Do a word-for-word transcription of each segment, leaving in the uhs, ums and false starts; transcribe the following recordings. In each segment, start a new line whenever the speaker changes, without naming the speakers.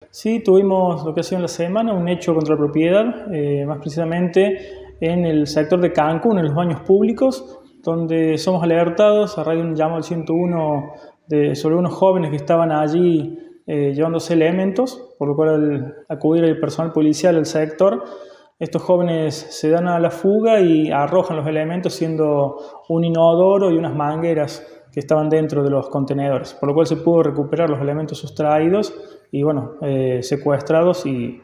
Sí, tuvimos lo que ha sido en la semana un hecho contra la propiedad, eh, más precisamente en el sector de Cancún, en los baños públicos, donde somos alertados a raíz de un llamado al ciento uno de, sobre unos jóvenes que estaban allí eh, llevándose elementos, por lo cual al acudir el personal policial al sector, estos jóvenes se dan a la fuga y arrojan los elementos, siendo un inodoro y unas mangueras que estaban dentro de los contenedores, por lo cual se pudo recuperar los elementos sustraídos y bueno, eh, secuestrados, y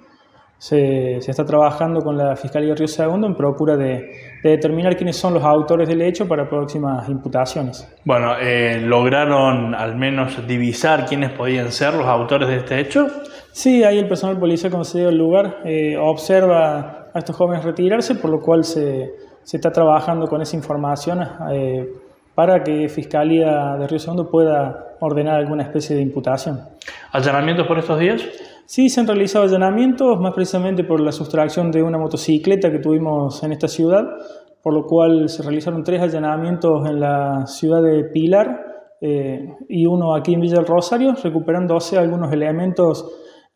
se, se está trabajando con la Fiscalía de Río Segundo en procura de, de determinar quiénes son los autores del hecho para próximas imputaciones.
Bueno, eh, ¿lograron al menos divisar quiénes podían ser los autores de este hecho?
Sí, ahí el personal policial cuando se llega al lugar eh, observa a estos jóvenes retirarse, por lo cual se, se está trabajando con esa información eh, para que Fiscalía de Río Segundo pueda ordenar alguna especie de imputación.
¿Allanamientos por estos días?
Sí, se han realizado allanamientos, más precisamente por la sustracción de una motocicleta que tuvimos en esta ciudad, por lo cual se realizaron tres allanamientos en la ciudad de Pilar eh, y uno aquí en Villa del Rosario, recuperándose algunos elementos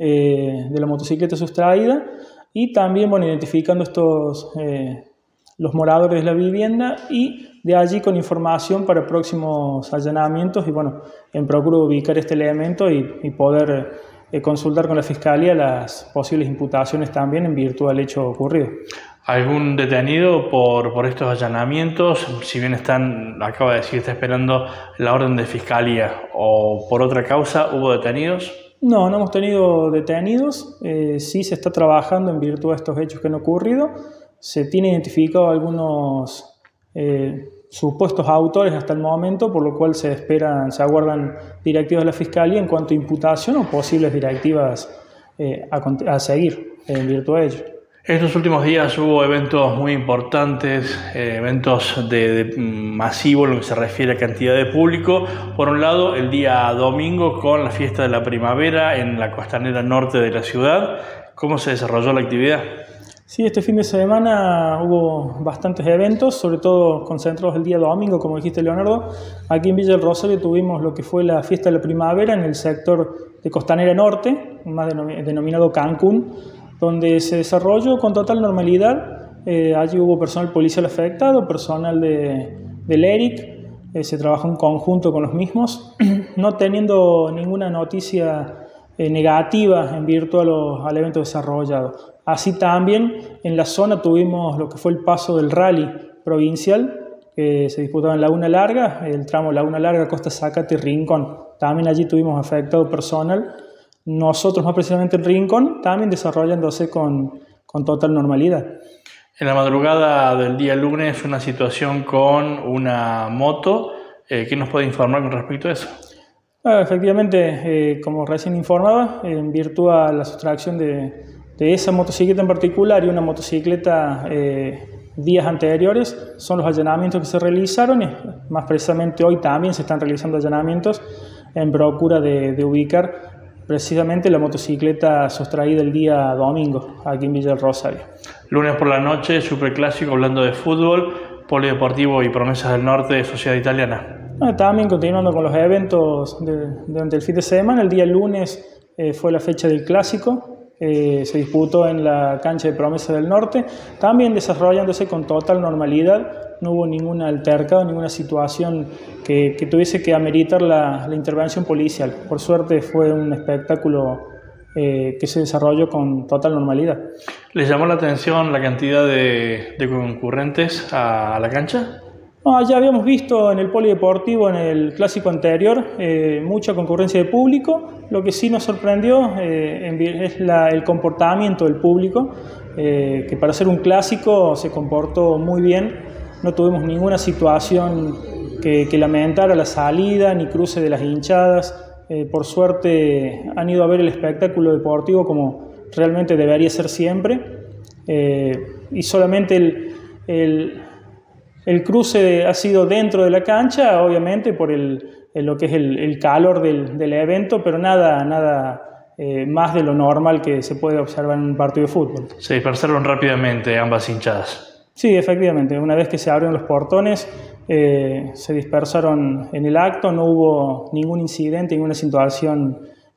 eh, de la motocicleta sustraída y también, bueno, identificando estos eh, los moradores de la vivienda, y de allí con información para próximos allanamientos y bueno, en procura de ubicar este elemento y, y poder eh, consultar con la Fiscalía las posibles imputaciones también en virtud del hecho ocurrido.
¿Algún detenido por, por estos allanamientos? Si bien están, acaba de decir, está esperando la orden de Fiscalía, o por otra causa, ¿hubo detenidos?
No, no hemos tenido detenidos, eh, sí se está trabajando en virtud de estos hechos que han ocurrido. Se tienen identificado algunos eh, supuestos autores hasta el momento, por lo cual se esperan, se aguardan directivas de la Fiscalía en cuanto a imputación o posibles directivas eh, a, a seguir en virtud de ello.
Estos últimos días hubo eventos muy importantes, eh, eventos de, de masivo en lo que se refiere a cantidad de público. Por un lado, el día domingo con la fiesta de la primavera en la costanera norte de la ciudad. ¿Cómo se desarrolló la actividad?
Sí, este fin de semana hubo bastantes eventos, sobre todo concentrados el día domingo, como dijiste, Leonardo. Aquí en Villa del Rosario tuvimos lo que fue la fiesta de la primavera en el sector de Costanera Norte, más denominado Cancún, donde se desarrolló con total normalidad. Eh, allí hubo personal policial afectado, personal de, del E R I C, eh, se trabajó en conjunto con los mismos, no teniendo ninguna noticia eh, negativa en virtud a los, al evento desarrollado. Así también en la zona tuvimos lo que fue el paso del rally provincial, que se disputaba en Laguna Larga, el tramo Laguna Larga, Costa Zacate y Rincón. También allí tuvimos afectado personal. Nosotros, más precisamente en Rincón, también desarrollándose con, con total normalidad.
En la madrugada del día lunes, una situación con una moto. Eh, ¿Qué nos puede informar con respecto a eso?
Ah, efectivamente, eh, como recién informaba, en virtud a la sustracción de, de esa motocicleta en particular y una motocicleta eh, días anteriores, son los allanamientos que se realizaron, y más precisamente hoy también se están realizando allanamientos en procura de, de ubicar precisamente la motocicleta sustraída el día domingo, aquí en Villa del Rosario.
Lunes por la noche, superclásico, hablando de fútbol, Polideportivo y Promesas del Norte, Sociedad Italiana.
Ah, también continuando con los eventos de, durante el fin de semana, el día lunes eh, fue la fecha del clásico, eh, se disputó en la cancha de Promesas del Norte, también desarrollándose con total normalidad. No hubo ningún altercado, ninguna situación que, que tuviese que ameritar la, la intervención policial. Por suerte fue un espectáculo eh, que se desarrolló con total normalidad.
¿Les llamó la atención la cantidad de, de concurrentes a, a la cancha?
No, ya habíamos visto en el polideportivo, en el clásico anterior, eh, mucha concurrencia de público. Lo que sí nos sorprendió eh, es la, el comportamiento del público, eh, que para ser un clásico se comportó muy bien. No tuvimos ninguna situación que, que lamentara la salida ni cruce de las hinchadas. Eh, por suerte han ido a ver el espectáculo deportivo como realmente debería ser siempre. Eh, y solamente el, el, el cruce ha sido dentro de la cancha, obviamente por el, el, lo que es el, el calor del, del evento, pero nada, nada eh, más de lo normal que se puede observar en un partido de fútbol.
Se dispersaron rápidamente ambas hinchadas.
Sí, efectivamente. Una vez que se abrieron los portones, eh, se dispersaron en el acto, no hubo ningún incidente, ninguna situación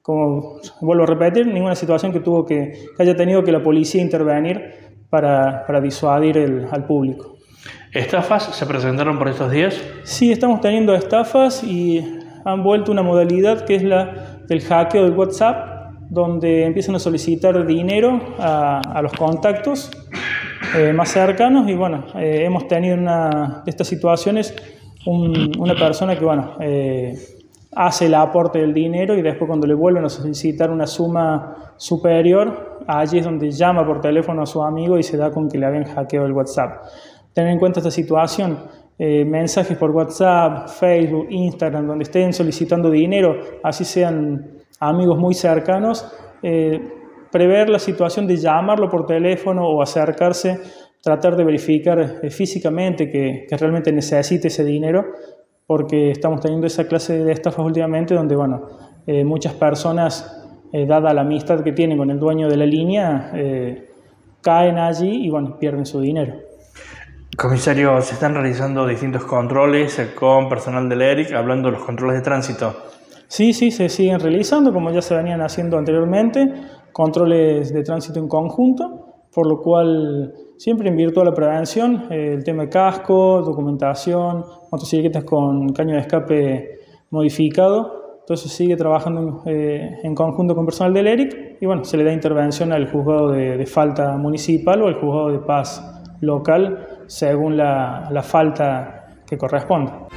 como vuelvo a repetir, ninguna situación que, tuvo que, que haya tenido que la policía intervenir para, para disuadir el, al público.
¿Estafas se presentaron por estos días?
Sí, estamos teniendo estafas y han vuelto una modalidad que es la del hackeo del WhatsApp, donde empiezan a solicitar dinero a, a los contactos eh, más cercanos y bueno, eh, hemos tenido una de estas situaciones, un, una persona que bueno, eh, hace el aporte del dinero y después cuando le vuelven a solicitar una suma superior, allí es donde llama por teléfono a su amigo y se da con que le habían hackeado el WhatsApp. Tener en cuenta esta situación, eh, mensajes por WhatsApp, Facebook, Instagram, donde estén solicitando dinero, así sean amigos muy cercanos, eh, prever la situación de llamarlo por teléfono o acercarse, tratar de verificar eh, físicamente que, que realmente necesite ese dinero, porque estamos teniendo esa clase de estafas últimamente donde, bueno, eh, muchas personas, eh, dada la amistad que tienen con el dueño de la línea, eh, caen allí y, bueno, pierden su dinero.
Comisario, se están realizando distintos controles con personal del E R I C, hablando de los controles de tránsito.
Sí, sí, se siguen realizando, como ya se venían haciendo anteriormente, controles de tránsito en conjunto, por lo cual siempre en virtud de la prevención, eh, el tema de casco, documentación, motocicletas con caño de escape modificado, entonces sigue trabajando en, eh, en conjunto con personal del E R I C y bueno, se le da intervención al juzgado de, de falta municipal o al juzgado de paz local según la, la falta que corresponda.